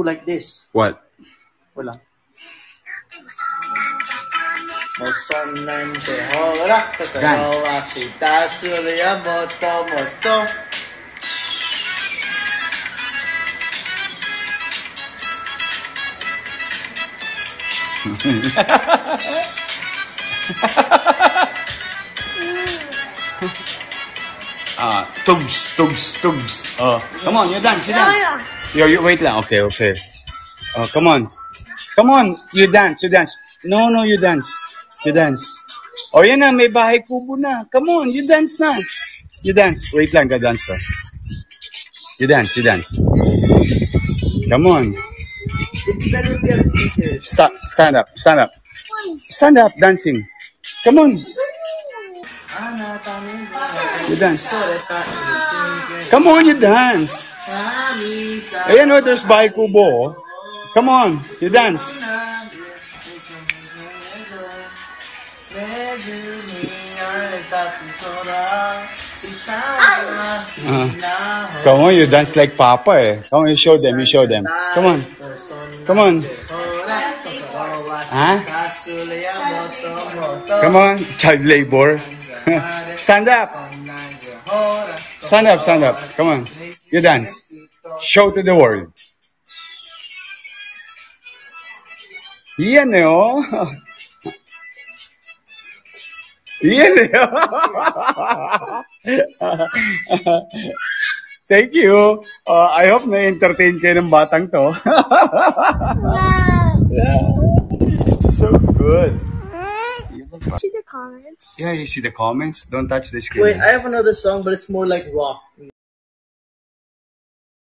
do like this. What? Wala. Tugs. Oh, come on, you dance. You wait lang. Okay. Oh, come on, you dance. No, you dance. Oh, yan na, may bahay kubo na. Come on, you dance na. You dance. Wait lang, dance na. You dance. Come on. Stand up. Stand up, dancing. Come on. You dance. Come on, you dance. Ayan, oh, there's bahay kubo. Come on, you dance. Come on, you dance like Papa, eh. Come on, you show them. Come on. Huh? Come on, child labor. Stand up. Come on, you dance. Show to the world. Yan eh, oh. Thank you. I hope na-entertain kayo ng batang to. It's so good. See the comments? Yeah, you see the comments? Don't touch the screen. Wait, I have another song, but it's more like rock.